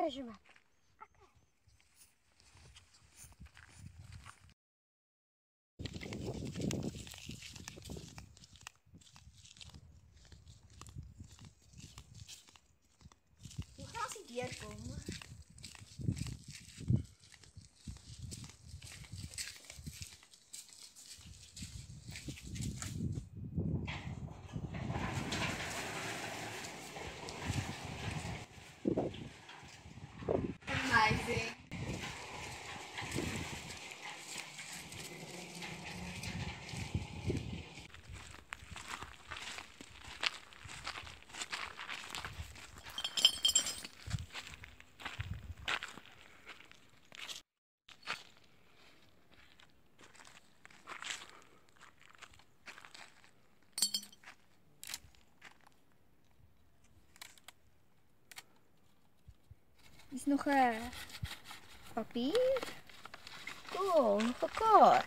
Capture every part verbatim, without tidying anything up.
treasure map. Hoe gaan ze hier komen? Amazing. Er is nog een papier. Cool, nog een kaart.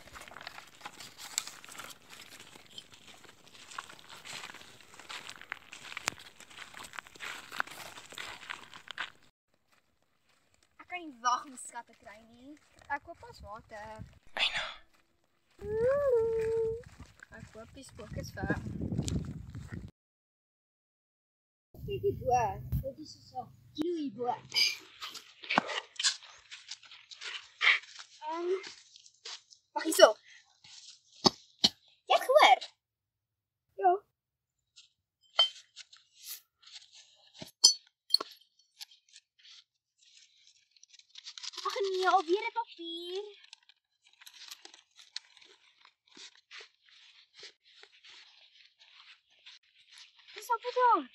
Ik kan niet wachten om skat te krijgen. Ik koop pas water. I know. Ik koop die spookjes ver. Kijk die boer. Dit is zo. Kiloe boer. Um, wacht hier zo. Jy het gehoor? Ja. Ag nee, alweer 'n papier. Dis op daar.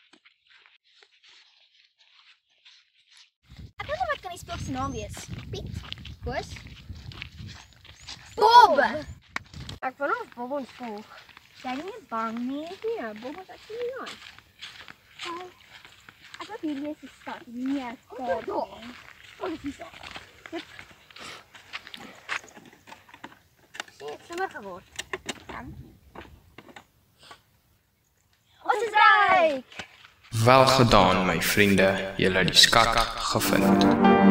Ek weet nie wat kan die spook se naam wees. Piet? Koos? Bob! Ek wil nog Bob ontvolg. Jy is nie bang nie? Nee, Bob is actually nice. Oh, ek wil hierdie is die stad. Nee, stad. Oh, wat is die stad? Dit. Sien, het is sommer geword. Dan. Ons is rijk! Wel gedaan, my vriende. Julle het die skak gevind.